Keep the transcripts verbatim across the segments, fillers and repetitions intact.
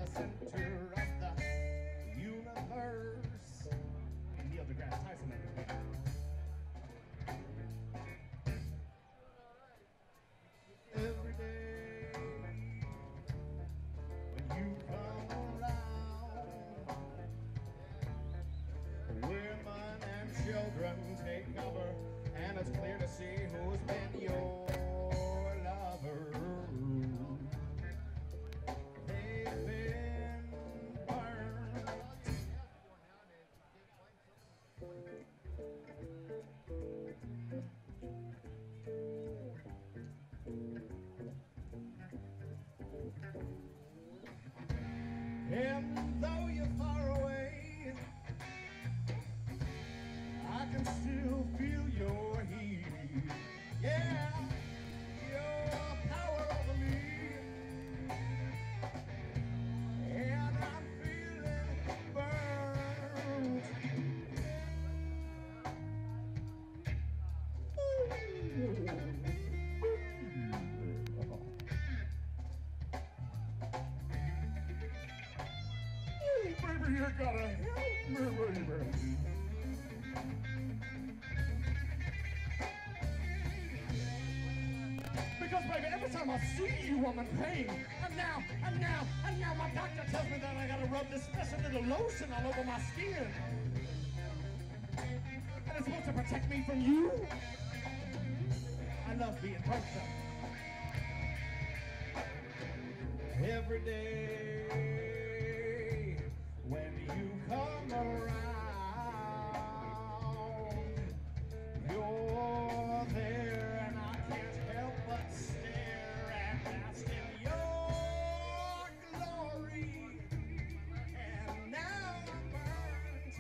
the center of the universe. Neil deGrasse Tyson. Every day when you come around, women and children take cover, and it's clear to see who's been your lover. They've been burned. And though you're far away, I can still feel your heat. Yeah, your power over me. And I'm feeling burned. Baby, you gotta help me, baby. Because, baby, every time I see you, I'm in pain. And now, and now, and now my doctor tells me that I gotta rub this special little lotion all over my skin. And it's supposed to protect me from you. I love being burnt up. Every day when you come around, you're there, and I can't help but stare and bask in your glory. And now I'm burnt.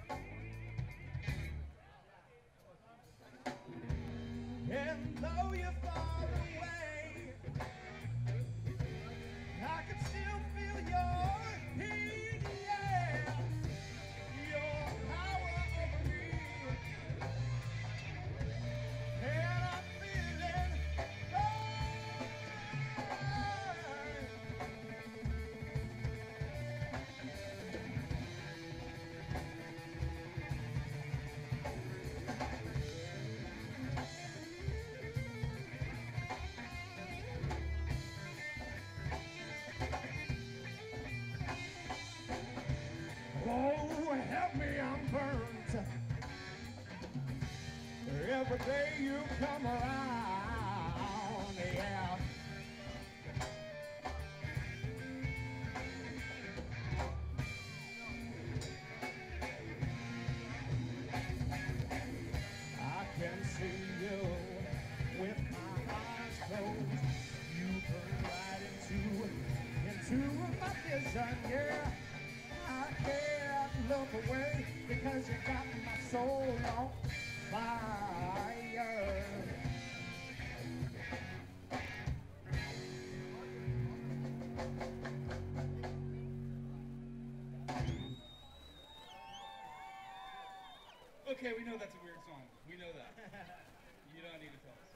And though you're far away, I can still feel your heat, yeah, your power over me, and I'm feeling oh, help me, I'm burnt. Every day you come around, yeah. I can see you with my eyes closed. You burn right into, into my vision, yeah. I can't look away because you got my soul on fire. Okay, we know that's a weird song. We know that. You don't need to tell us.